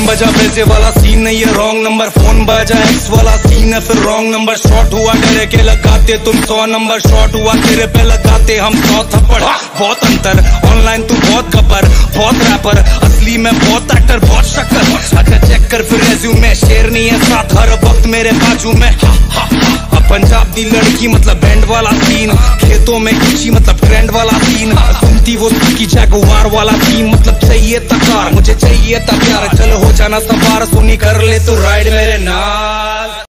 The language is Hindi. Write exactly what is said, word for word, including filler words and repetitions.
फोन बजा पैसे वाला सीन नहीं है, रॉन्ग नंबर। फोन बजा एक्स वाला सीन है, फिर रॉन्ग नंबर। शॉर्ट हुआ डरे के लगाते तुम सौ नंबर, शॉर्ट हुआ तेरे पे लगाते हम सौ थप्पड़। बहुत अंतर, ऑनलाइन तू बहुत कपर, बहुत रैपर, असली में बहुत एक्टर, बहुत शक्कर। अगर चेक कर फिर रेज्यूमे, शेर नहीं है साथ हर वक्त मेरे बाजू में। पंजाब दी लड़की मतलब बैंड वाला सीन, खेतों में खिंची मतलब ट्रेंड वाला सीन। सुनती वो की जगुआर वाला सीन, मतलब चाहिए तकार मुझे चाहिए था प्यार। चल हो जाना सवार, सुनी कर ले तू राइड मेरे नाल।